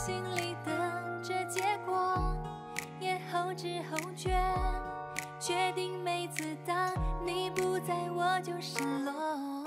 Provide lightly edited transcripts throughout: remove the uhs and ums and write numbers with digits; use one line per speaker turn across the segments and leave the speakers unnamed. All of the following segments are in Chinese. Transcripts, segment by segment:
心里等着结果，也后知后觉，决定每次当你不在我就失落。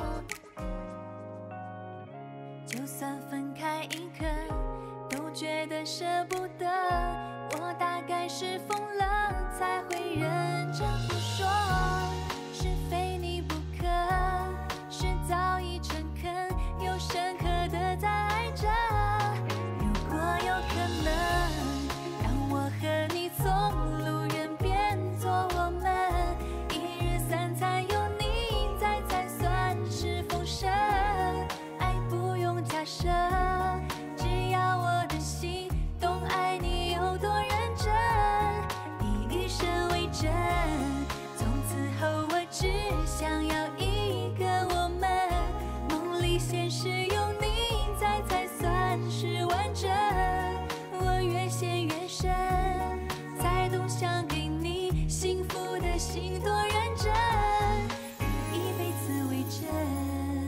就算分开一刻，都觉得舍不得。我大概是疯了，才会认真不说，是非你不可，是早已诚恳又深刻的在爱着。如果有可能，让我和你从路人变作我们，一日三餐有你在才算是丰盛。爱不用假设，只要我的心懂爱你有多认真，以余生为证。从此后我只想要一个我们，梦里现实有你在才算是完整。我越陷越深，才懂想给你幸福的心多认真，以一辈子为证。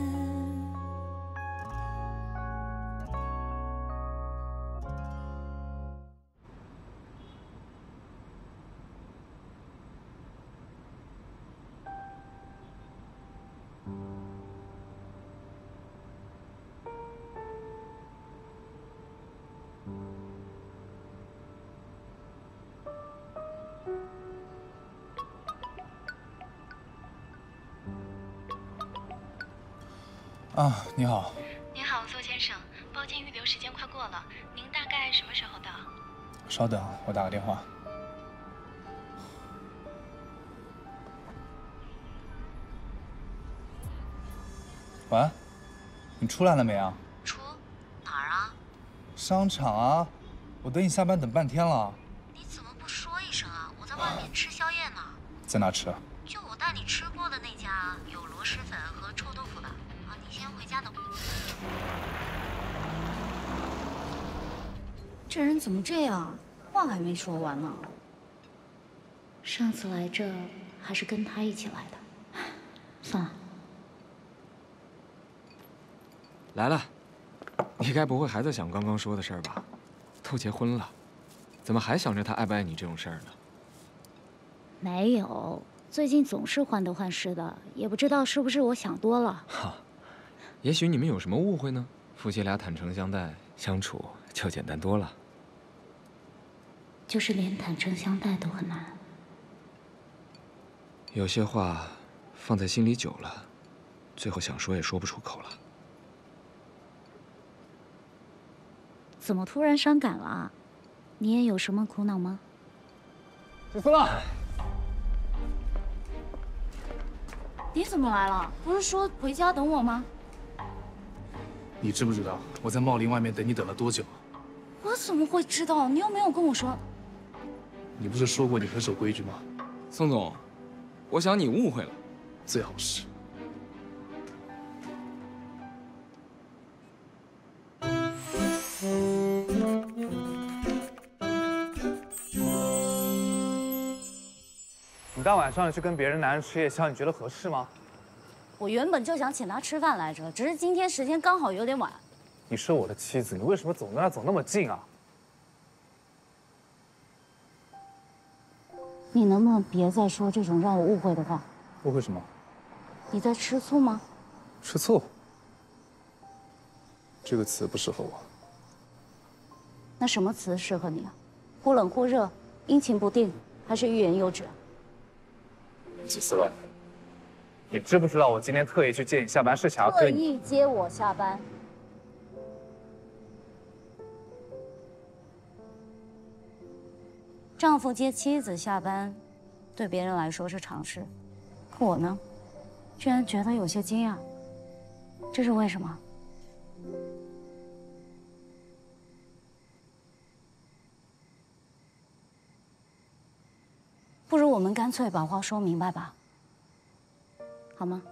啊，你好。
您好，邹先生，抱歉预留时间快过了，您大概什么时候到？
稍等，我打个电话。喂，你出来了没啊？
出哪儿啊？
商场啊，我等你下班等半天了。
你怎么不说一声啊？我在外面吃宵夜呢。
在哪吃？
就我带你吃过的那家，有螺蛳粉和臭豆腐的。啊，你先回家等。这人怎么这样？话还没说完呢。上次来这还是跟他一起来的，算了。
来了，你该不会还在想刚刚说的事儿吧？都结婚了，怎么还想着他爱不爱你这种事儿呢？
没有，最近总是患得患失的，也不知道是不是我想多了。
哈，也许你们有什么误会呢？夫妻俩坦诚相待，相处就简单多了。
就是连坦诚相待都很难。
有些话放在心里久了，最后想说也说不出口了。
怎么突然伤感了？你也有什么苦恼吗？
结束了。
你怎么来了？不是说回家等我吗？
你知不知道我在茂林外面等你等了多久？
我怎么会知道？你又没有跟我说。
你不是说过你很守规矩吗？
宋总，我想你误会了。
最好是。
你大晚上去跟别人男人吃夜宵，你觉得合适吗？
我原本就想请他吃饭来着，只是今天时间刚好有点晚。
你是我的妻子，你为什么总跟他走那么近啊？
你能不能别再说这种让我误会的话？
误会什么？
你在吃醋吗？
吃醋？这个词不适合我。
那什么词适合你啊？忽冷忽热，阴晴不定，还是欲言又止？
几次了？你知不知道我今天特意去接你下班是想要
特
跟你
意接我下班。丈夫接妻子下班，对别人来说是常事，可我呢，居然觉得有些惊讶。这是为什么？不如我们干脆把话说明白吧，好吗？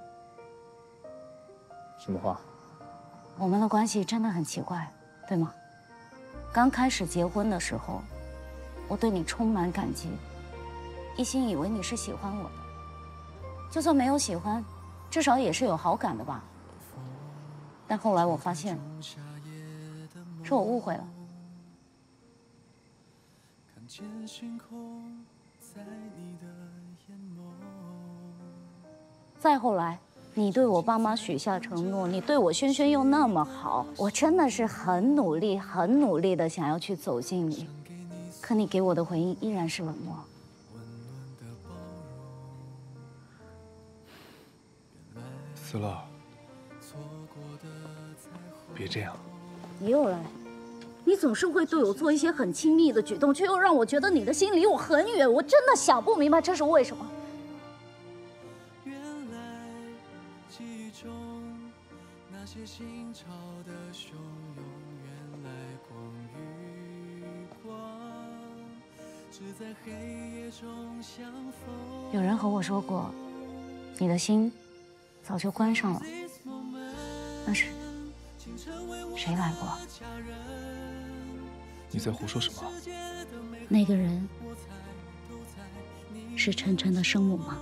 什么话？
我们的关系真的很奇怪，对吗？刚开始结婚的时候，我对你充满感激，一心以为你是喜欢我的，就算没有喜欢，至少也是有好感的吧。但后来我发现，是我误会了， 再后来，你对我爸妈许下承诺，你对我轩轩又那么好，我真的是很努力、很努力的想要去走近你，可你给我的回应依然是冷漠。
思乐，别这样。
你又来，你总是会对我做一些很亲密的举动，却又让我觉得你的心离我很远，我真的想不明白这是为什么。有人和我说过，你的心早就关上了，那是谁来过？
你在胡说什么？
那个人是晨晨的生母吗？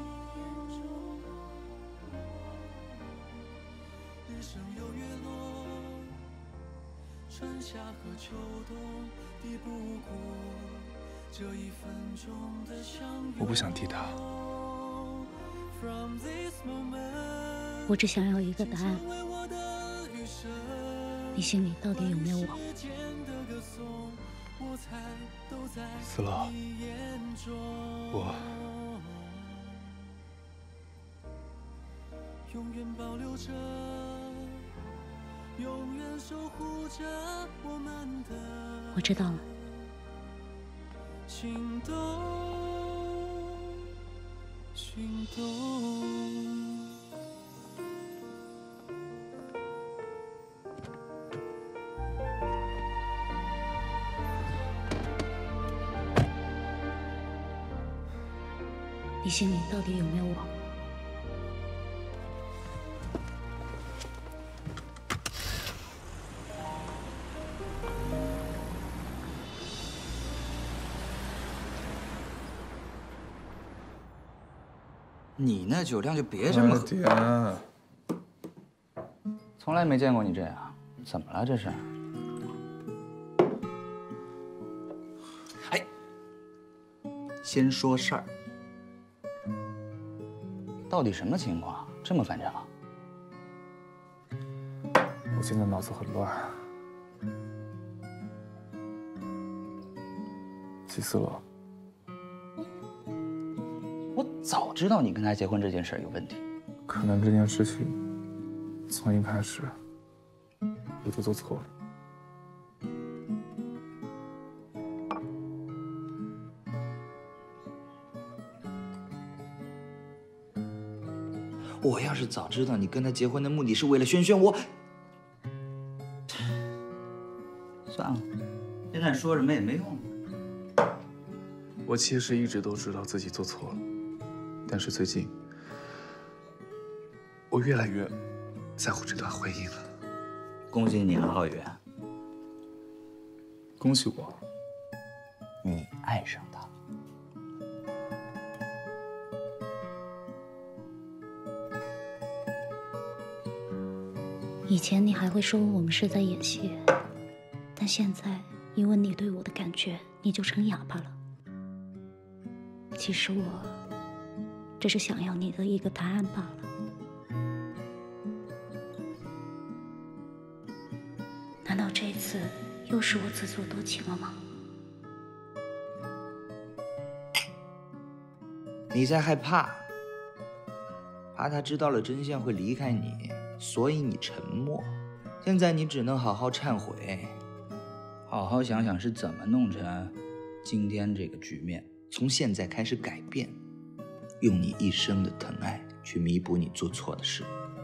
我不想提他。
我只想要一个答案，你心里到底有没有我？
思乐，我
知道了。
心动，心动。
你心里到底有没有我？
你那酒量就别这么喝。
天，
从来没见过你这样，怎么了这是？哎，先说事儿，到底什么情况？这么反常？
我现在脑子很乱。季思乐，
我早知道你跟他结婚这件事有问题。
可能这件事情从一开始我就做错了。
我要是早知道你跟他结婚的目的是为了轩轩，我算了，现在说什么也没用。
我其实一直都知道自己做错了，但是最近我越来越在乎这段婚姻了。
恭喜你啊，浩宇！
恭喜我，
你爱上他了。
以前你还会说我们是在演戏，但现在因为你对我的感觉，你就成哑巴了。其实我只是想要你的一个答案罢了。难道这次又是我自作多情了吗？
你在害怕，怕他知道了真相会离开你，所以你沉默。现在你只能好好忏悔，好好想想是怎么弄成今天这个局面。从现在开始改变，用你一生的疼爱去弥补你做错的事。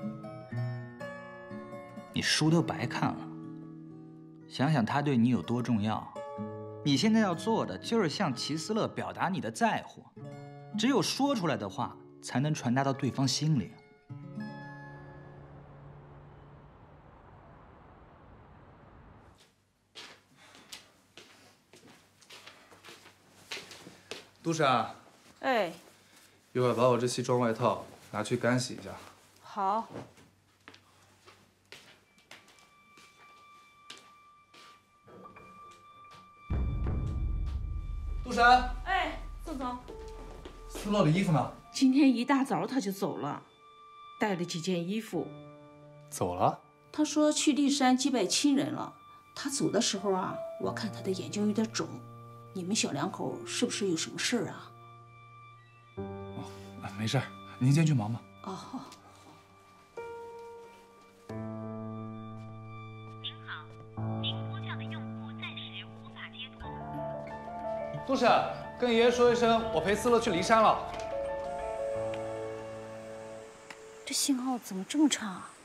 你书都白看了，想想他对你有多重要。你现在要做的就是向齐思乐表达你的在乎，只有说出来的话才能传达到对方心里。
杜莎，
哎，
一会儿把我这西装外套拿去干洗一下。
好。
杜神，
哎，宋总，
思乐的衣服呢？
今天一大早他就走了，带了几件衣服。
走了。
他说去骊山祭拜亲人了。他走的时候啊，我看他的眼睛有点肿。你们小两口是不是有什么事儿啊？
哦，没事儿，您先去忙吧。
哦，好。
您好，您呼叫的用户暂时无法接通。
杜婶，跟爷爷说一声，我陪思乐去骊山了。
这信号怎么这么差啊？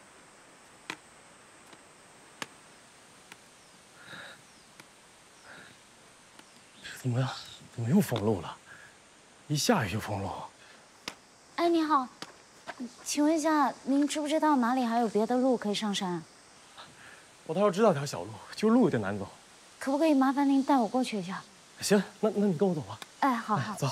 怎么样？怎么又封路了？一下雨就封路。
哎，你好，请问一下，您知不知道哪里还有别的路可以上山？
我倒是知道条小路，就是路有点难走。
可不可以麻烦您带我过去一下？
行，那你跟我走吧。
哎，好好。
走。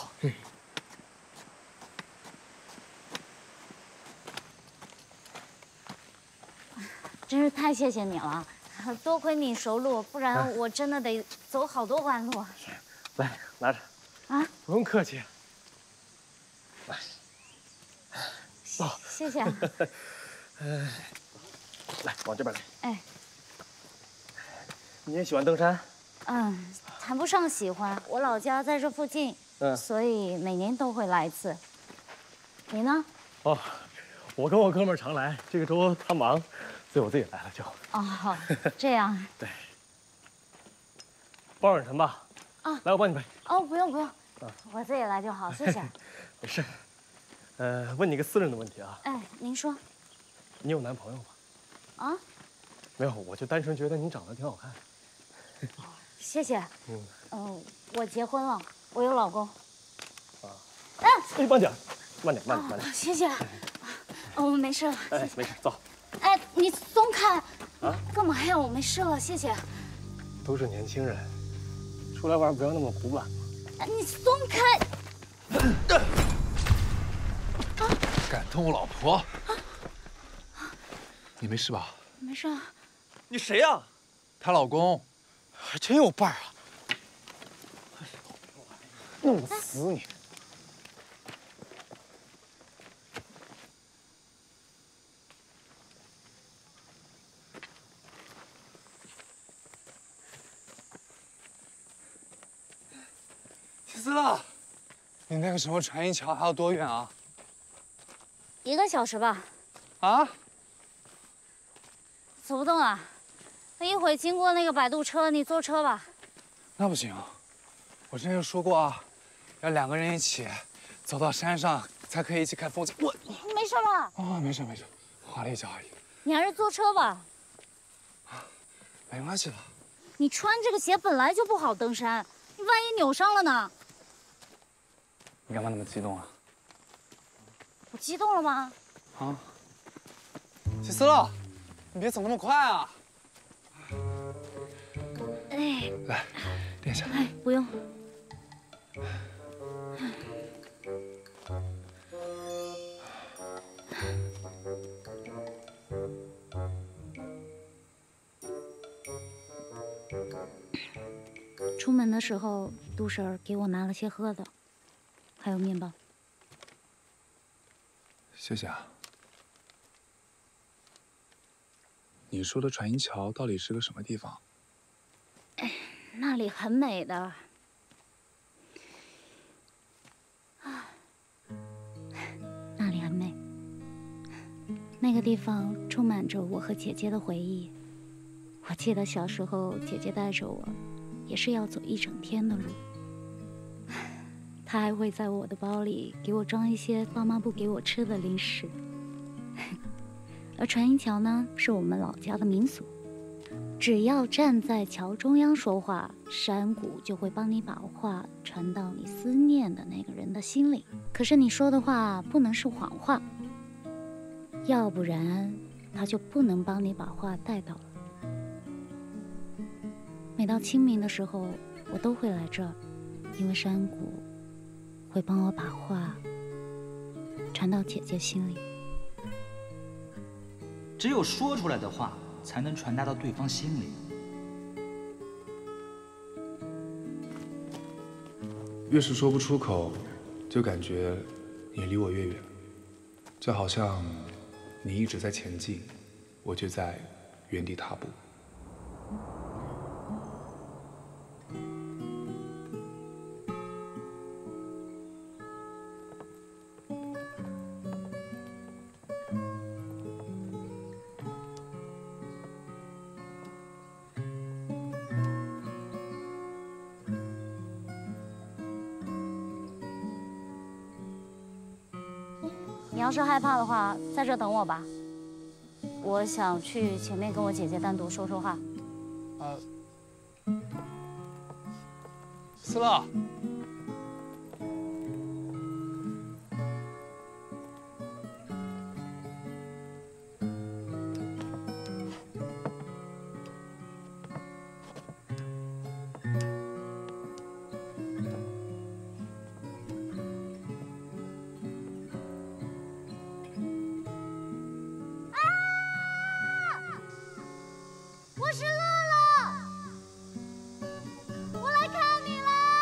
真是太谢谢你了，多亏你熟路，不然我真的得走好多弯路。
来，拿着。
啊，
不用客气。来，走。
谢谢。
来，往这边来。
哎，
你也喜欢登山？
嗯，谈不上喜欢，我老家在这附近，所以每年都会来一次。你呢？
哦，我跟我哥们儿常来，这个周他忙，所以我自己来了就。
哦，这样。
对。抱上沉吧。啊，来，我帮你背。
哦，不用不用，我自己来就好，谢谢。
没事。问你个私人的问题啊。
哎，您说。
你有男朋友吗？
啊？
没有，我就单纯觉得你长得挺好看。
谢谢。我结婚了，我有老公。
啊。哎，慢点，慢点，慢点，慢点。
谢谢。没事了。
哎，没事，走。
哎，你松开。啊？干嘛呀？我没事了，谢谢。
都是年轻人，出来玩不要那么古板嘛。
你松开！
敢动我老婆？你没事吧？
没事。
你谁呀？
她老公。
还真有伴儿啊！弄死你！
思乐，你那个什么船一桥还有多远啊
？1个小时吧。
啊？
走不动啊！一会经过那个摆渡车，你坐车吧。
那不行，我之前就说过啊，要2个人一起走到山上才可以一起看风景。我
没事吧？
哦，没事没事，滑了一跤而已。
你还是坐车吧。
没关系的。
你穿这个鞋本来就不好登山，你万一扭伤了呢？
你干嘛那么激动啊？
我激动了吗？
啊？齐思乐，你别走那么快啊！
哎，
来，垫下。
哎，不用。出门的时候，杜婶儿给我拿了些喝的，还有面包。
谢谢啊。你说的船银桥到底是个什么地方？
那里很美的。那里很美。那个地方充满着我和姐姐的回忆。我记得小时候，姐姐带着我，也是要走1整天的路。她还会在我的包里给我装一些爸妈不给我吃的零食。而船银桥呢，是我们老家的民俗。只要站在桥中央说话，山谷就会帮你把话传到你思念的那个人的心里。可是你说的话不能是谎话，要不然他就不能帮你把话带到了。每到清明的时候，我都会来这儿，因为山谷会帮我把话传到姐姐心里。
只有说出来的话，才能传达到对方心里。
越是说不出口，就感觉你离我越远，就好像你一直在前进，我却在原地踏步。
你要是害怕的话，在这等我吧。我想去前面跟我姐姐单独说说话。
思乐，
我是乐乐，我来看你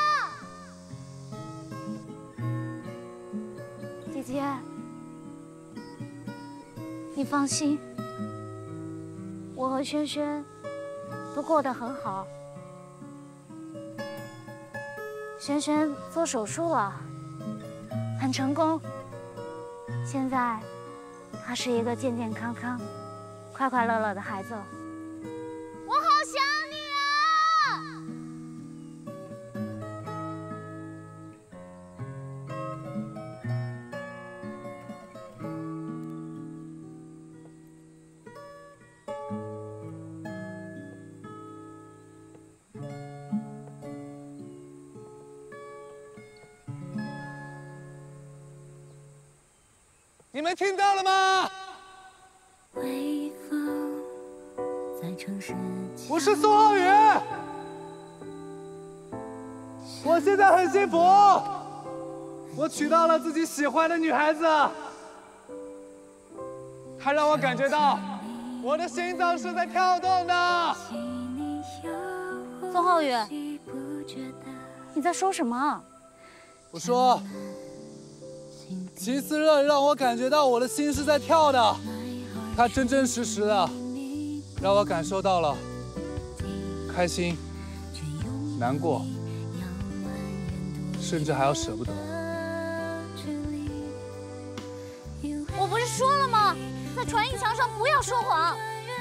了，姐姐，你放心，我和轩轩都过得很好。轩轩做手术了，很成功，现在他是一个健健康康、快快乐乐的孩子了。我好想你
你们听到了吗？我是宋浩宇，我现在很幸福，我娶到了自己喜欢的女孩子，她让我感觉到我的心脏是在跳动的。
宋浩宇，你在说什么？
我说，齐思热让我感觉到我的心是在跳的，他真真实实的让我感受到了开心、难过，甚至还要舍不得。
我不是说了吗？在传艺墙上不要说谎。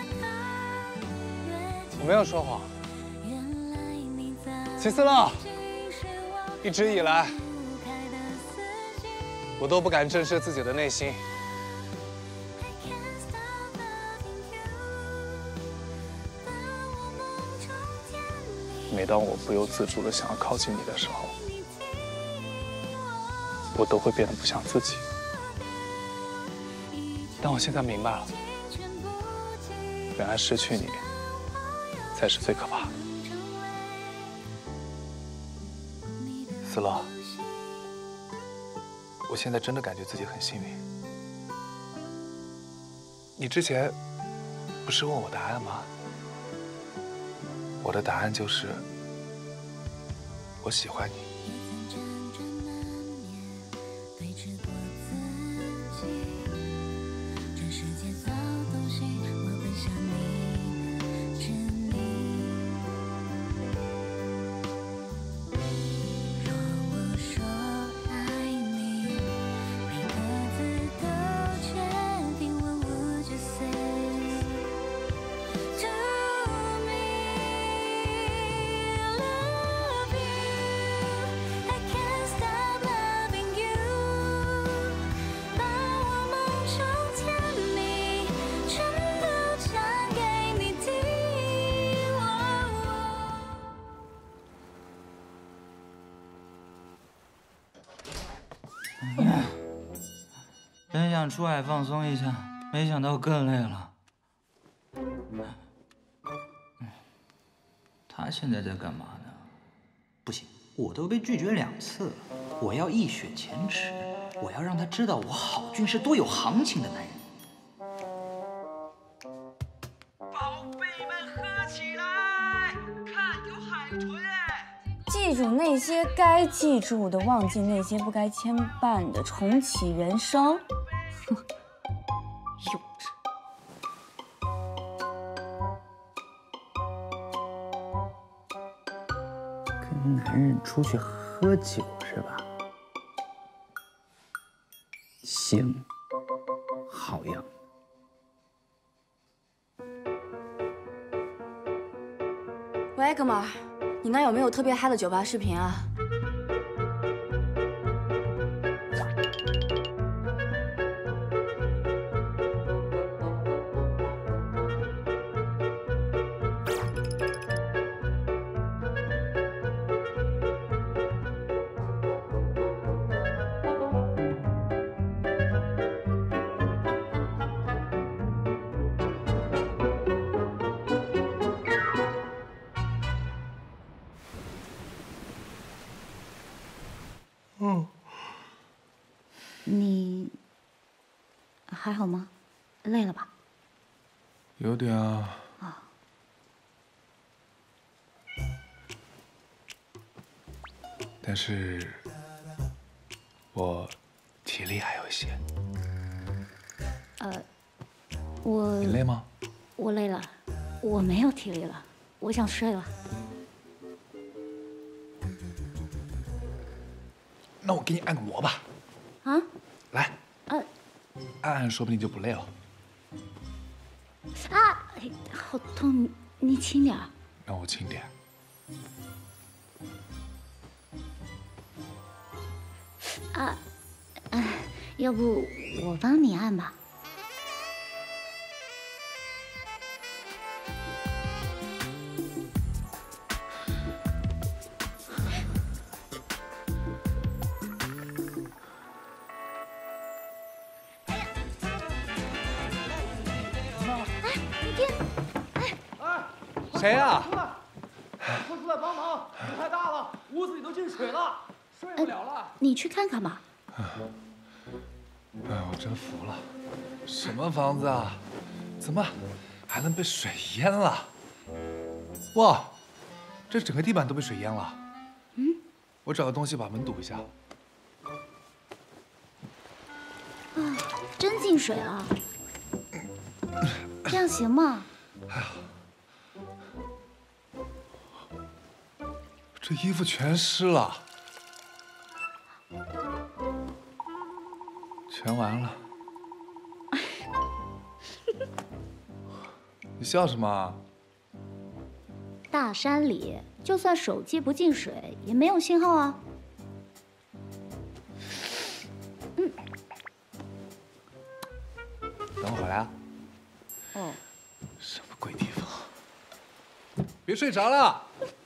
我没有说谎，齐思乐，一直以来我都不敢正视自己的内心。每当我不由自主的想要靠近你的时候，我都会变得不像自己。但我现在明白了，原来失去你才是最可怕的。思乐，我现在真的感觉自己很幸运。你之前不是问我答案吗？我的答案就是，我喜欢你。
本想出海放松一下，没想到更累了。他现在在干嘛呢？不行，我都被拒绝2次了，我要一雪前耻，我要让他知道我郝俊是多有行情的男人。
宝贝们喝起来，看有海豚哎！
继记住那些该记住的，忘记那些不该牵绊的，重启人生。哼，幼稚。
跟男人出去喝酒是吧？行，好样。
喂，哥们儿，你那有没有特别嗨的酒吧视频啊？
你还好吗？累了吧？
有点啊。
啊。
但是，我体力还有一些。
我。
你累吗？
我累了，我没有体力了，我想睡了。
那我给你按个摩吧。
啊？
来。按按，说不定就不累了。
啊，好痛！你轻点儿。
让我轻点。
要不我帮你按吧。
谁呀？
快出来帮忙！雨太大了，屋子里都进水了，睡不了了。
你去看看吧。
哎，我真服了，什么房子啊？怎么还能被水淹了？哇，这整个地板都被水淹了。我找个东西把门堵一下。
啊，真进水了。这样行吗？
这衣服全湿了，全完了。你笑什么？
大山里，就算手机不进水，也没有信号啊。
等我回来啊。
哦。
什么鬼地方？别睡着了。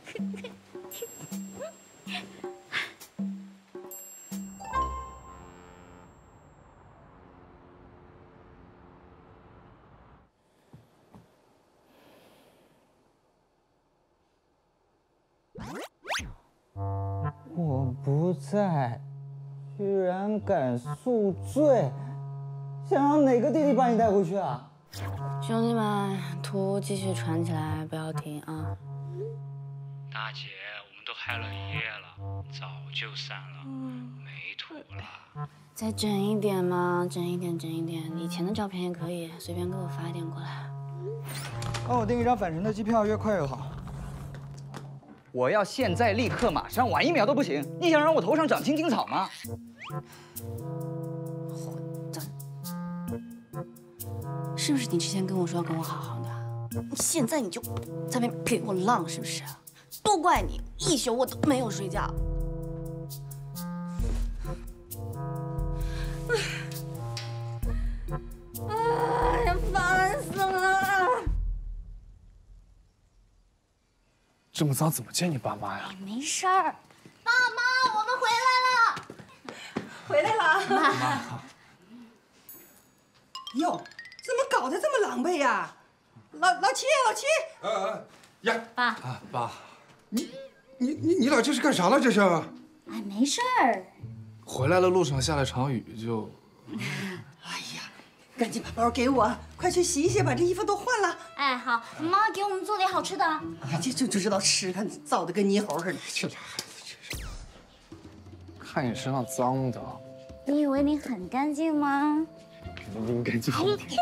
我不在，居然敢宿醉，想让哪个弟弟把你带回去啊？
兄弟们，图继续传起来，不要停啊！
大姐，我们都嗨了一夜了，早就散了，没图了。
再整一点嘛，整一点，整一点。以前的照片也可以，随便给我发一点过来。
帮我订一张返程的机票，越快越好。我要现在立刻马上，晚1秒都不行。你想让我头上长青青草吗？
混蛋！是不是你之前跟我说要跟我好好的？现在你就在那边给我浪，是不是？都怪你，一宿我都没有睡觉。哎呀，烦死了！
这么脏怎么见你爸妈呀？
没事儿，爸妈，我们回来了。
回来了。妈。哟，怎么搞得这么狼狈呀？老七，老七。
呀，
爸。
啊，爸。
你俩这是干啥了？这是？
哎，没事儿。
回来的路上下了场雨就。
哎呀，赶紧把包给我，快去洗一洗，把这衣服都换了。
哎，好，妈给我们做点好吃的。
哎，就知道吃，看造的跟泥猴似的。
这俩孩子
看你身上脏的。
你以为你很干净吗？
明明干净一点。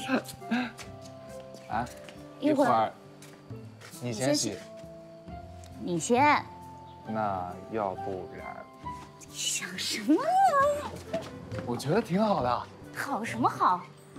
啊，
一会儿
你先洗。
你先。
那要不然？
你想什么啊？
我觉得挺好的。
好什么好？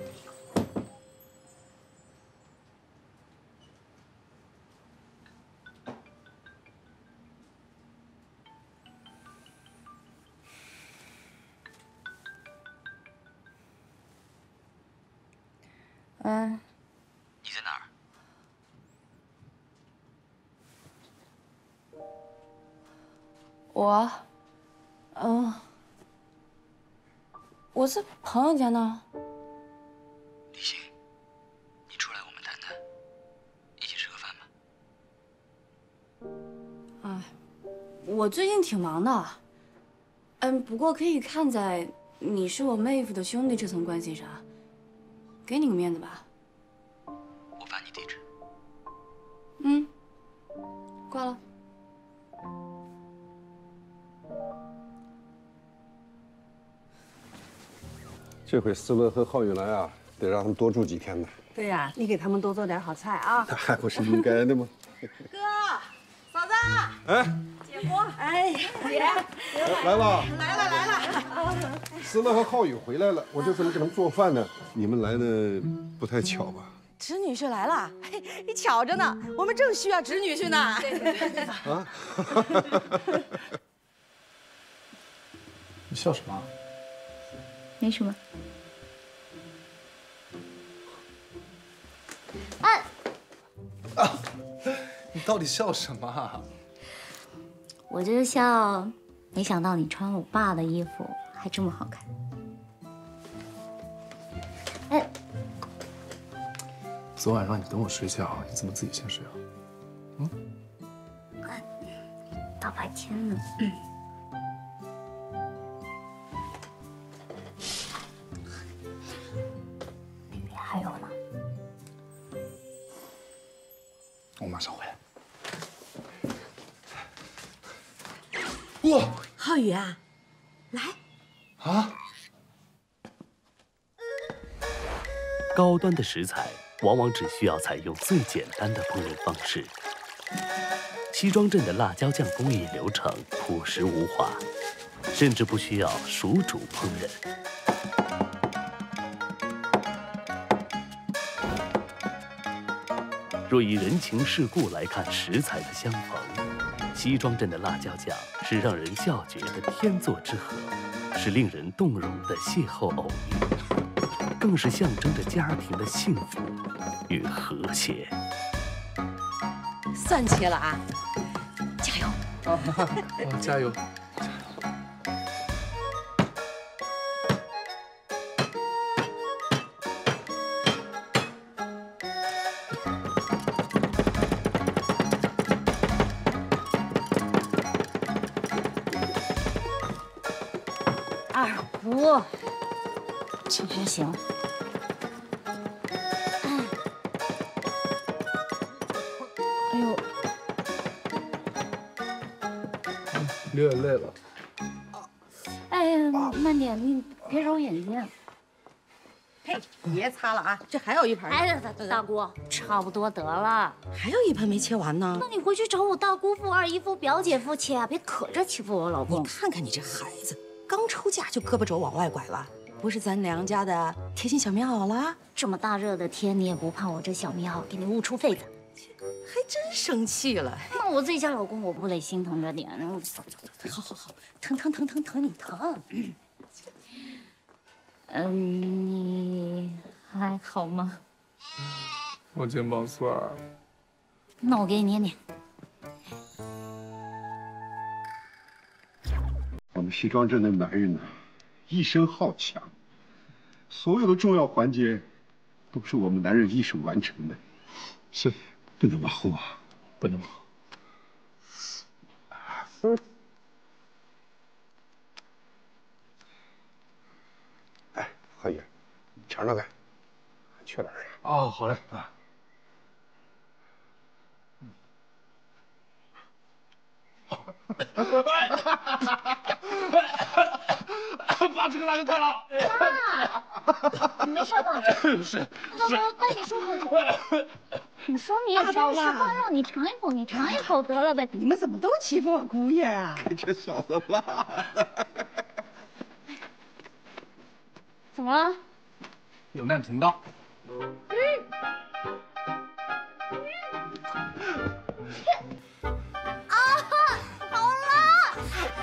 你在哪儿？
我在朋友家呢。
李欣，你出来我们谈谈，一起吃个饭吧。
哎，我最近挺忙的。不过可以看在你是我妹夫的兄弟这层关系上，给你个面子吧。
我发你地址。
挂了。
这回思乐和浩宇来啊，得让他们多住几天呢。
对呀，你给他们多做点好菜啊。
那还不是应该的吗？
哥，嫂子，
哎，
姐夫，哎，姐，
来了，
来了。
思乐和浩宇回来了，我这怎么给他们做饭呢？你们来的不太巧吧？
侄女婿来了，嘿，你巧着呢，我们正需要侄女婿呢。对。
啊？
你笑什么？
没什么。
你到底笑什么啊？
我就笑，没想到你穿我爸的衣服还这么好看。
昨晚让你等我睡觉，你怎么自己先睡啊？
大白天的。里面还有呢。
我马上回来。
哇，浩宇啊，来
啊！
高端的食材往往只需要采用最简单的烹饪方式。西庄镇的辣椒酱工艺流程朴实无华，甚至不需要熟煮烹饪。若以人情世故来看食材的相逢，西庄镇的辣椒酱是让人笑绝的天作之合，是令人动容的邂逅偶遇，更是象征着家庭的幸福与和谐。
算切了啊，加油！
加油！
二胡，这还行。哎呦，
你有点累了。
哎呀，慢点，你别揉眼睛。
嘿，别擦了啊，这还有一盆。
哎，大姑，差不多得了。
还有一盆没切完呢。
那你回去找我大姑父、二姨夫、表姐夫切啊，别可着欺负我老公。
你看看你这孩子，刚出嫁就胳膊肘往外拐了，不是咱娘家的贴心小棉袄了？
这么大热的天，你也不怕我这小棉袄给你捂出痱子？
还真生气了。
那我自己家老公，我不得心疼着点？走，好，疼，你疼。你还好吗？
我肩膀酸。
那我给你捏捏。
我们西庄镇的男人呢，一身好强，所有的重要环节都是我们男人一手完成的。
是，
不能马虎啊，
不能马虎。
哎，浩宇，你尝尝看，还缺点啥？
哦，好嘞啊。
爸，这个辣椒太辣。
爸，你没事吧？
是。
爸，快点说口。你说你也烧了，让你尝一口，你尝一口得了呗。
你们怎么都欺负我姑爷啊？
给这小子辣的。
怎么了？
有难频道。
啊，好辣！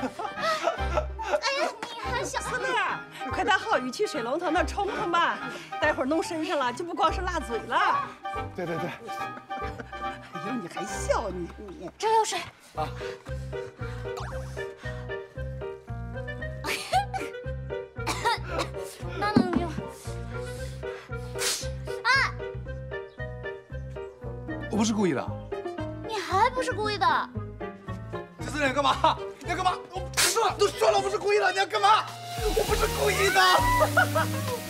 哎呀，你还小
四乐，快带浩宇去水龙头那冲冲吧，待会儿弄身上了就不光是辣嘴了。
对。
哎呦，你还笑你？
这有水
啊。
那能用？啊！
我不是故意的。
你还不是故意的？
齐司令，你干嘛？你要干嘛？都说了我不是故意的，你要干嘛？我不是故意的。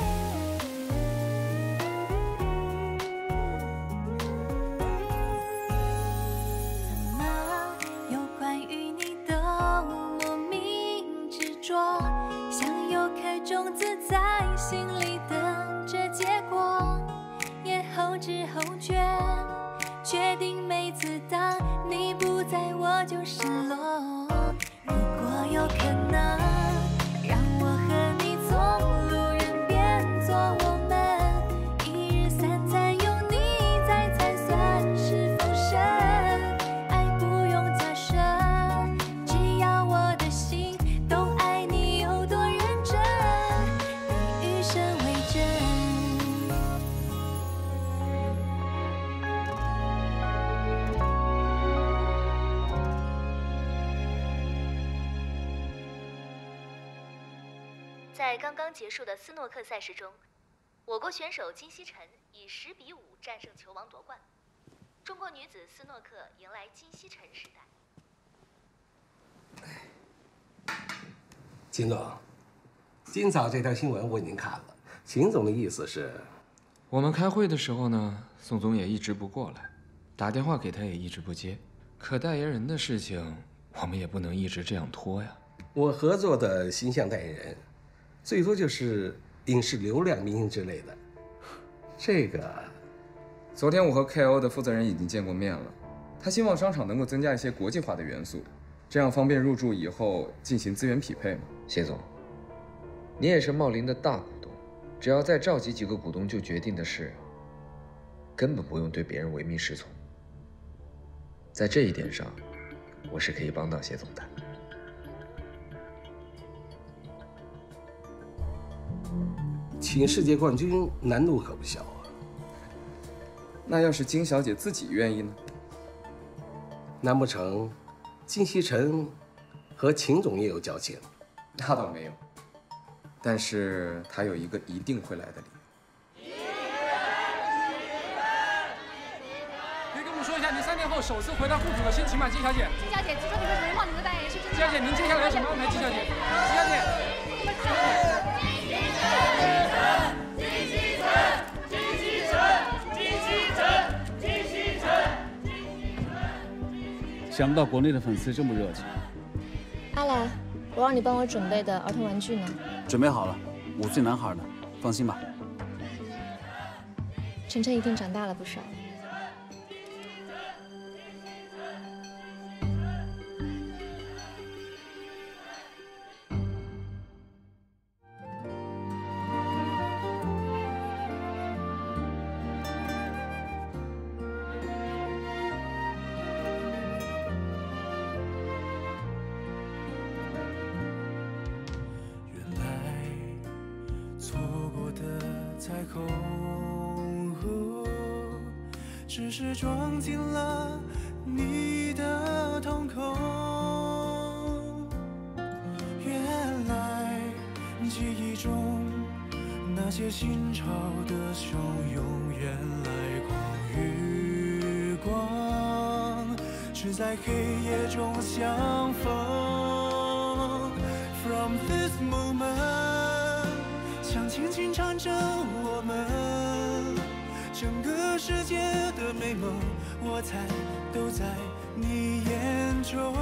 种子在心里等着结果，也后知后觉，确定每次当你不在我就失落。如果有可能，让我和你从路人变作我们一日三餐有你在才算是丰盛。爱不用假设，只要我的心懂爱你有多认真。
在刚刚结束的斯诺克赛事中，我国选手金希晨以10-5战胜球王夺冠，中国女子斯诺克迎来金希晨时代。
秦总，今早这条新闻我已经看了。秦总的意思是，
我们开会的时候呢，宋总也一直不过来，打电话给他也一直不接。可代言人的事情，我们也不能一直这样拖呀。
我合作的形象代言人，最多就是影视流量明星之类的。这个，
昨天我和 KO 的负责人已经见过面了，他希望商场能够增加一些国际化的元素，这样方便入驻以后进行资源匹配嘛。
谢总，你也是茂林的大股东，只要再召集几个股东就决定的事，根本不用对别人唯命是从。在这一点上，我是可以帮到谢总的。
请世界冠军难度可不小啊。
那要是金小姐自己愿意呢？
难不成金希晨和秦总也有交情？
那倒没有，但是他有一个一定会来的理由。
可以跟我们说一下您3年后首次回到雇主的心情吗，金小姐？
金小姐，听说你和主任茂林的代言是真的。
金小姐，您接下来有什么安排？金小姐，金小姐。
想不到国内的粉丝这么热情。
阿来，我让你帮我准备的儿童玩具呢？
准备好了，5岁男孩的，放心吧。
晨晨一定长大了不少。
只是装进了你的瞳孔。原来记忆中那些心潮的汹涌，原来光与光是在黑夜中相逢。From this moment， 想轻轻唱着我们整个。 个世界的美梦，我猜都在你眼中。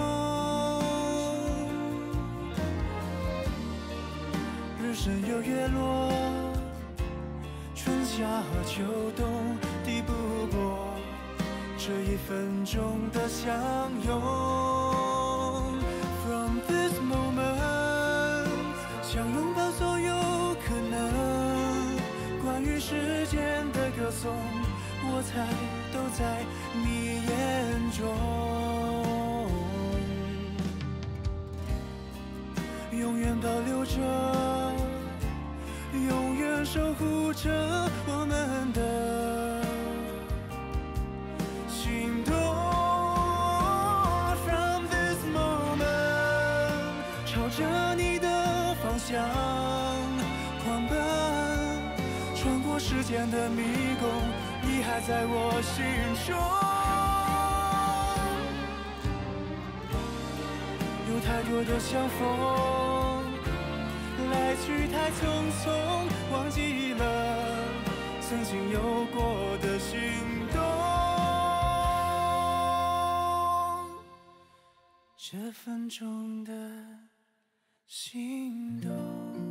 日升又月落，春夏秋冬，抵不过这1分钟的相拥。From this moment， 想拥抱所有可能，关于时间的歌颂，我猜都在你眼中，永远保留着，永远守护着我们的心动。From this moment， 朝着你的方向狂奔，穿过时间的迷宫，你还在我心中。有太多的相逢，来去太匆匆，忘记了曾经有过的心动。这分钟的心动。